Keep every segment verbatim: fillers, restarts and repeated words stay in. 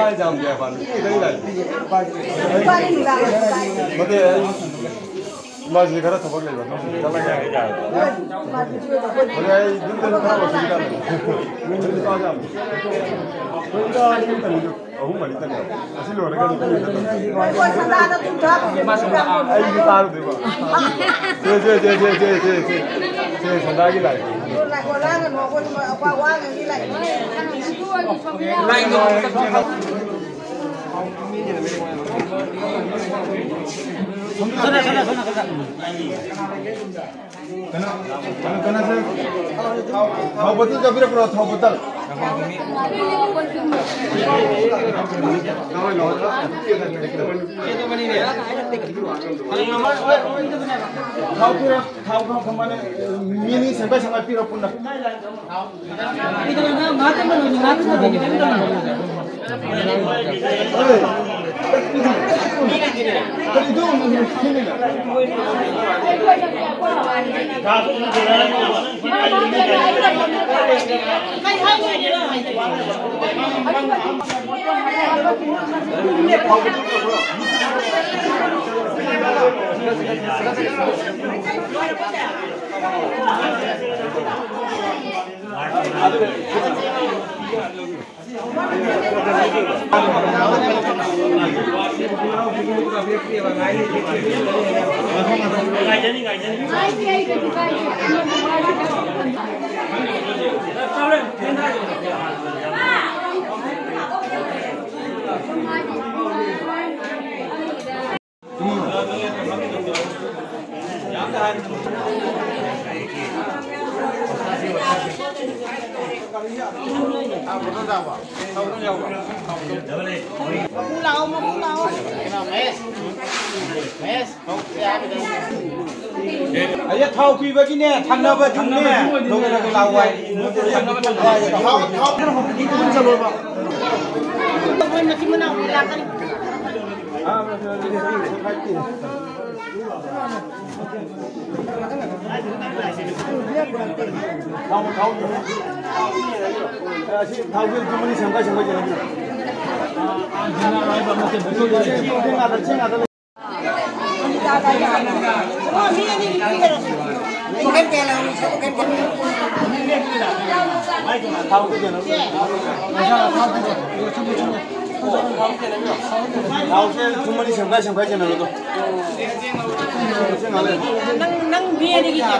来讲比较烦，这个来。我得，马西卡拉头发来吧，咱们讲一讲。我来今天看我谁干的，我是大家。我应该今天就我们这里，我是罗那个女的。我上大的土特，马上啊，哎，你打了对吧？对对对对对对对，对上大的来。来过来个，我我我我我给你来。来个。sana sana sana sana kana kana kana se thau bati jabira pro thau batal thau pura thau kham khamane mini sampai sampai pira punna itu na mate mano ni mate na degi na itu ini aja thau pi begini thangna ba jumne loge loge lawai thau thau kan hom ki kun chalo ba koi mati mana la kan ah thau thau thau ke jumni sangka sangka jalan ah jina rai ba mate betul betul ada ceng ada oh ini ini bukan kela bukan tahu ke jalan tahu ke cuma di sangka sangka jalan itu nang nang dia di kita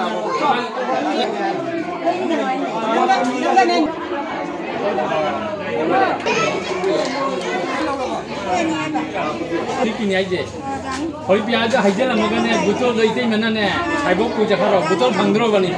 Tiki ni aja. Hari biasa aja lah makan ni botol tu itu mana ni? Saya bawa puja karo botol bangdro bani.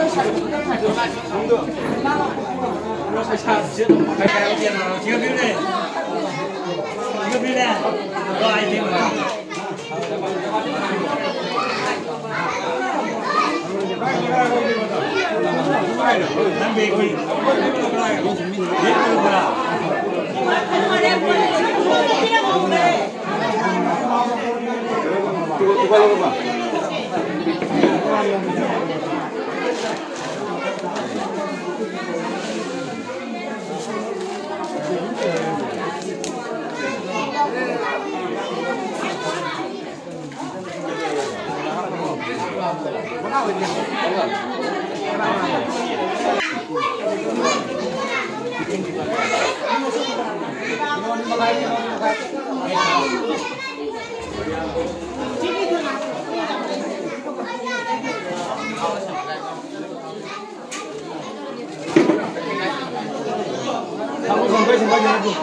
Kamu sampai sampai jangan tu.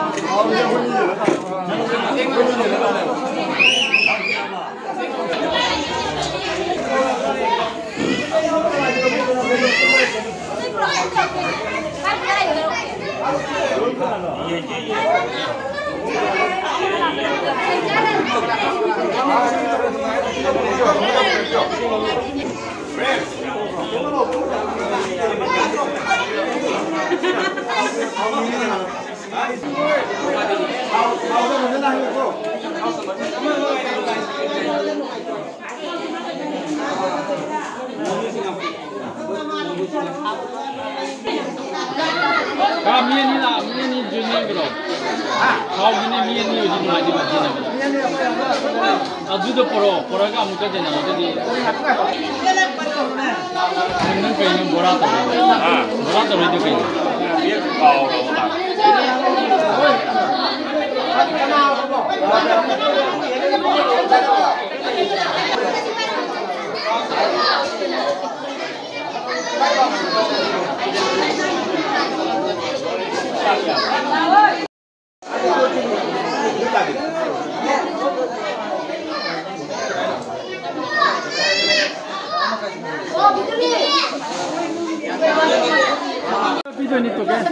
Kami ni lah, kami ni jenis bro. 사오기는 미연이 요즘 많이 맞지나. 아주도 보러 보러가 아무 때나 어디. 먹는 거는 뭐라 또. 아, 뭐라 또 해도 돼. 이게 가오. Ini tuh kan?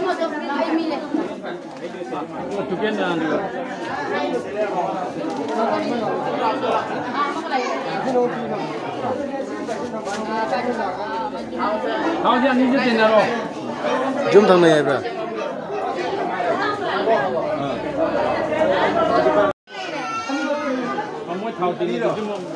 Tuh kan dah ni. Kau jangan ni jadi naro. Jom thang ni ya, bro. Kamu tahu ni jom.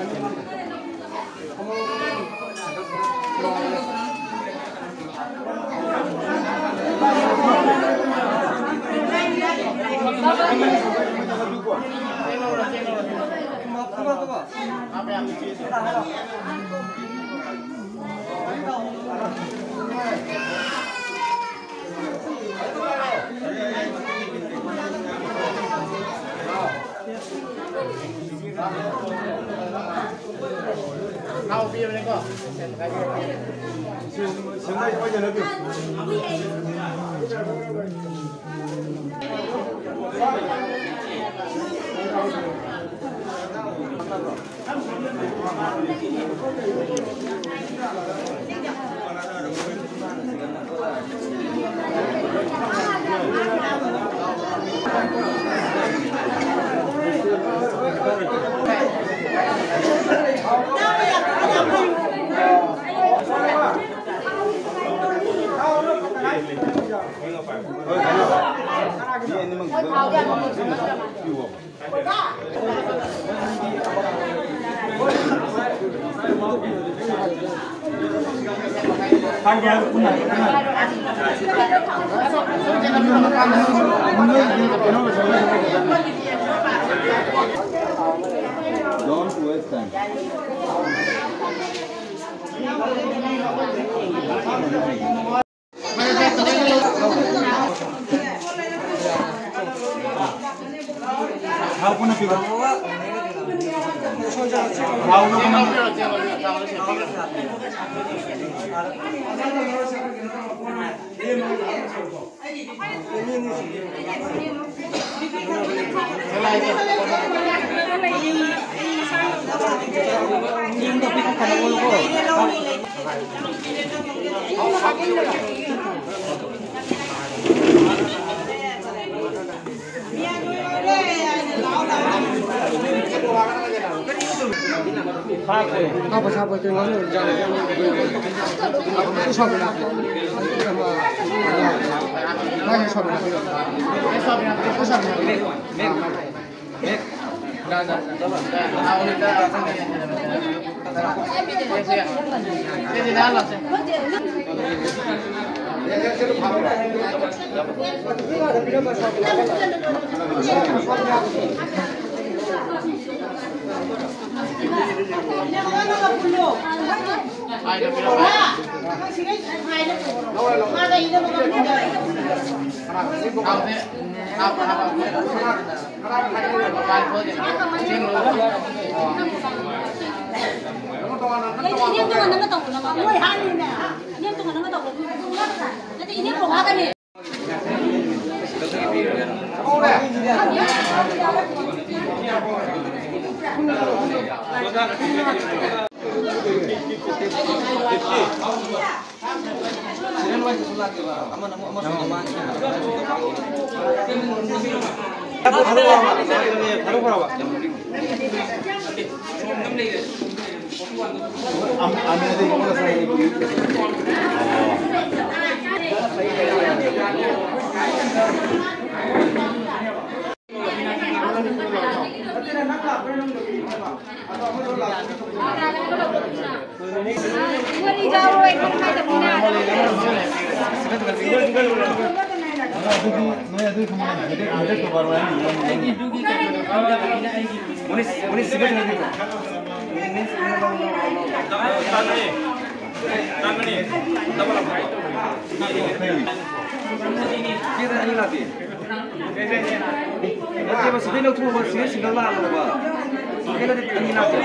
Kau biar mereka. Sengaja aja lagi. Don't waste time. How pun nak pilih? How nak pun? Yung topic ko kanang ulo ko. Apa siapa tu orang ni jangan jangan itu siapa nak? Mana siapa nak? Siapa nak? Siapa nak? Mek, mek, mek. Dah, dah, dah. Awak ni dah. Jadi dah lah. Ini tu mana nak tahu nama? Ini hari ni. Ini tu mana nak tahu? Nanti ini program ni. Nah, itu kemana? Jadi ada kebaruan ini. Munis, munis sih benar gitu. Kita ini lagi. Nanti masih belum tuh masih single lah apa? Kita ini lagi.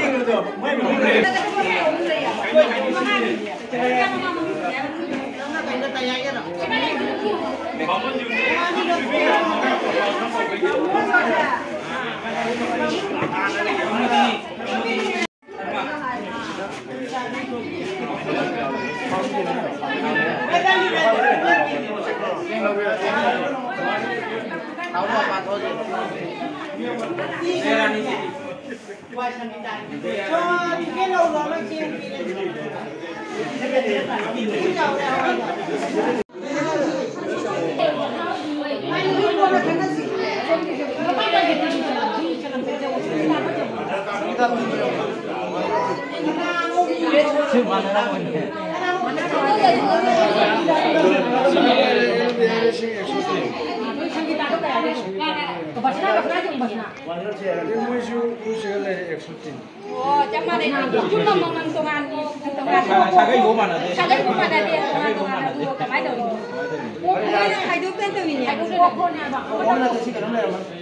Oh, cuma deh, cuma menentukan menentukan. Saya ibu mana? Saya ibu mana dia menentukan dulu kemana dulu? Oh, ini hidup kan tuh ini. Hidup pokoknya bang. Oh, nanti sih kan ada mas.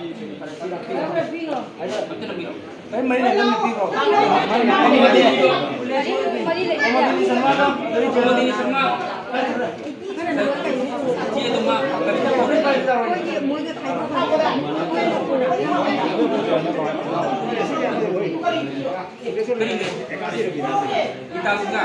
Eh, mana ada yang lebih kok? Ini dia. Mari deh. Mari semua dong. Dari Jawa ini semua. Iya tuh mak. Kita buka.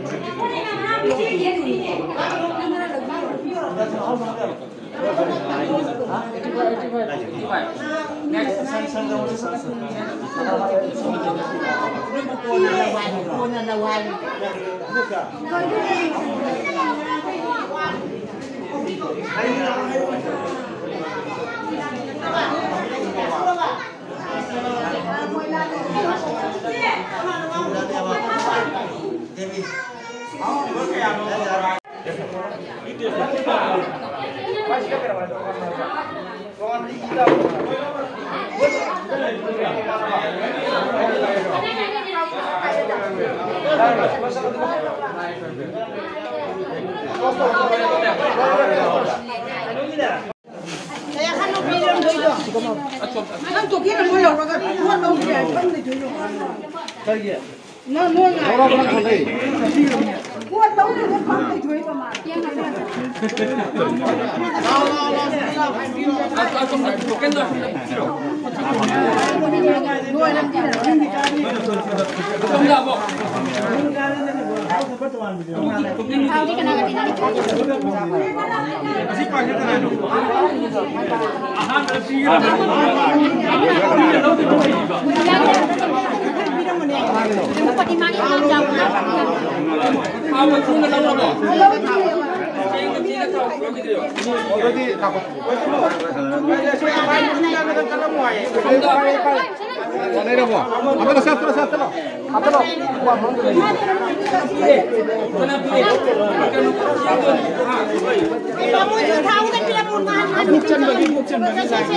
Saya kan mau bilang dulu. Kan tuh kita mau lalu kan, mau lalu dia kan dulu. Kerja. No, no, no. Orang orang kerja. Buat tahu dia kan dulu sama. Yang ada. No, no, no. Aku aku kan tuh. Dua enam tiga. Enggak, Bo. Tahu di kenapa tidak dicoba. Masih panjang kan itu. Aha, masih. Dapat di mana yang jauh? Apa pun nak tahu. Berarti takut. Sana ada buah. Apa tu satu satu lo? Apa lo? Buah mana? Kamu itu tahu kan dia pun mana? Bukan bagi bukan bagi saya.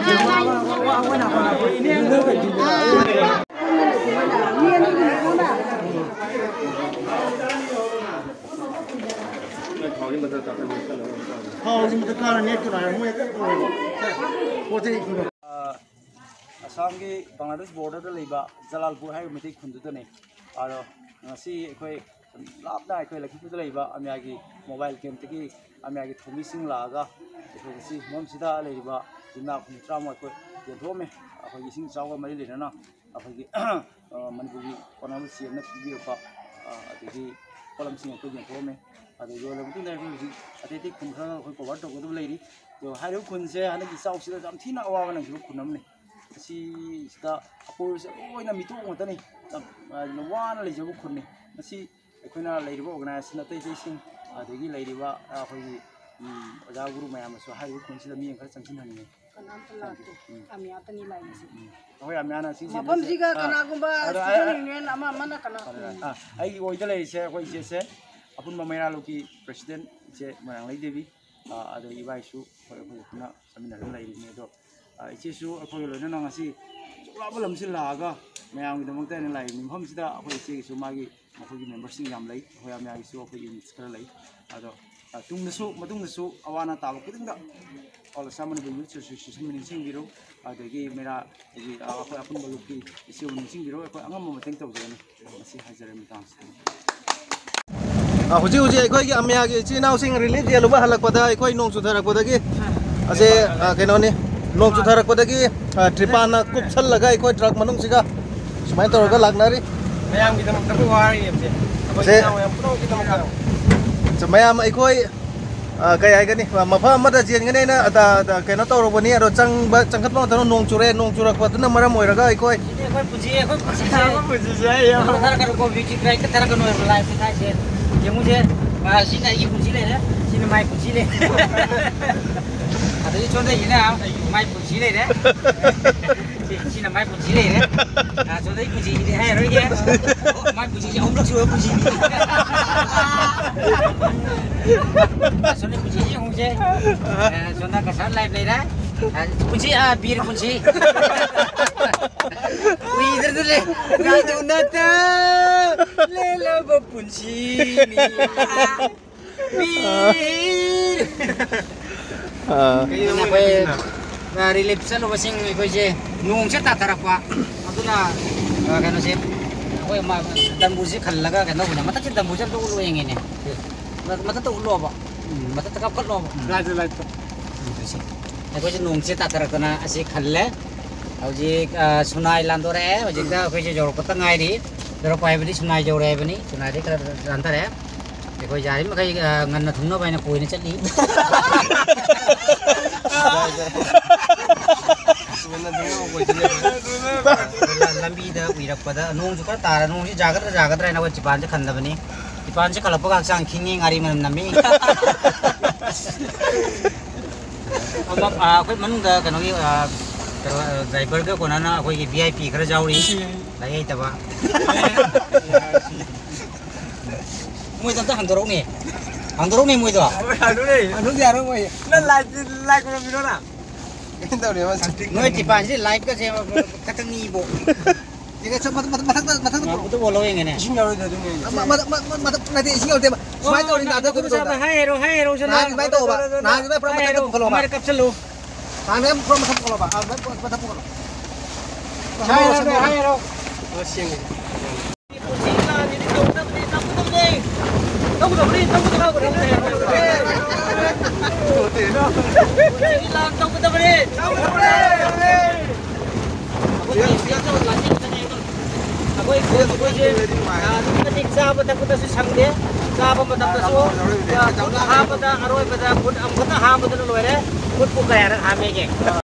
Assam के Bangladesh border the लेबा जलालपुर है मिति खुंदुत ने आरो ngasi एखोय लापना एखोय लखीपुर लेबा अमियागी मोबाइल गेम तकी अमियागी थोमिसिंग लागा एखोय सी मोम सिदा लेबा जिना खुंत्रा म एखोय येथोमे अखोय इसिंग चावा मरि लेना अखोय मनपुरी कोनाम सियन पिबिरपा अदगी कोलम सिंग एखोय येथोमे अदगी लमतु ने एखोय अतेति खुंखरा एखोय कवर तोगदु लेरी तो हारो खुनसे हनकी चावसिदा जाम थिना अवागा नंगु खुनमने si sida apur se oina mitu ngotani wana lejabu khunni masi ekhona leiriba organization atai sing adegi leiriba akhoi oja guru mayam so haibu khunsi da mi khar changsin hani Kanam telatu, kami atani lain sih. hoi amyana si Mapam jika kana gumba student union ama mana kana. ah ai oida le se hoi se se apun mamera loki president je marang lai devi अद इबाइसु अखोना चमिनारगा लाइरिने दो इचेसु अखोय लोइना ngasi लाबो लमसिन लागा मयामगिदमक्ता ने लाइ मफमसिदा अखोय इचेगिसु मागी अखोयगी मेंबरसिंग याम लई अखोय यामयागिसु अखोय यूनिट्स खरा लई अदो तुंगदसु मतुंगदसु अवाना ताब कुदिंदा ऑल सामने बे यूथ एसोसिएशन मिनिंग बिरो अदगी मेरा अगी अखोय अपन बलुकी इसे मिनिंग बिरो अखोय अंगम मतेंग तौजनी मसी हाजरे मितांस हुजी हुजी अखोय अम्यागी चिनाउ सिंग रिलीफ जेलुबा हलकपदा अखोय नोंग सुथरकपदगी असे केनोनी नोंग सुथरकपदगी ट्रिपाना कुपसलगा अखोय ट्रक मनुंगसिगा सुमाय तौरगा लागनारी मयाम गिदमक्ता वारी एमसे से मयाम अखोय कई हाइगनी मफम अमदा जेनगने ना अदा केनो तौरबनी अरो चंग चंगखतमा तनो नोंग चुरे नोंग चुरकपदना मरम ओइरगा अखोय अखोय पुजी अखोय पुजी पुजी जाय थर कर को बिची ट्राई के थर कर नो लाइफ का से ये मुझे सिना ये पुजी ले ना सिना माई पुजी ले अदे छोड़ दे ना माई पुजी ले रे सिना माई पुजी ले रे आ छोड़ दे पुजी दे है रे ये माई पुजी ये हम लोग छोड़ पुजी सोने पुजी ये मुझे सोना का साथ लाइफ ले रहा पुजी आ बीर पुजी इधर तो ले ना तो ना तो ले लो बपुंची बीर ना कोई रिलीफ चलो बसिंग कोई जे नोंग से तातरा qua अदुना कहनो से कोई मा दंबुजी खल्लगा कहनो ना मत दंबुजी तो उलो येंगे मत तो उलो बा मत तक कट लो राज लाइट तो कोई जे नोंग से तातरा कना असे खल्ले हौजिक सुनाय लांदोरे हौजिक दा कोई जे जरपता ngairi जरो पाइबनी सुनाय जौरे बनी सुनाय दे कर रांतरे कोई जारी मखै ngन थुंनो बाइना कोइने चली लंबी दा उइरपदा नोंग जुका तारा नोंग जी जागत जागत राइना व चिपान से खंदबनी चिपान से खलपगा चांग खिंगे ngaरी मन नमी अब कोई मनुंग दा कनोगी ड्राइवर का कोना ना कोई वीआईपी खरा जाउरी लाइ तबा मुई तंता हंदरो ने हंदरो ने मुई तो हंदरो ने हंदरो यारो मुई ना लाइक लाइक को बिनो ना इंदो ने मस नोय चिपान से लाइक का से कतंगी बो ये सब मत मत मत मत मत तो बोलो येंगे ने इसिंग यारो दे दुंगे मत मत मत नाते इसिंग यारो दे सुमाय तो नि दादा को तो हाय हेरो हाय हेरो ना सुमाय तो बा ना सुमाय प्रम मत को खोलो मार कप चलो ताने प्रम मत को बा अब मत को हाय हेरो हाय हेरो ओसिंग Tunggu tunggu tunggu tunggu tunggu tunggu tunggu tunggu tunggu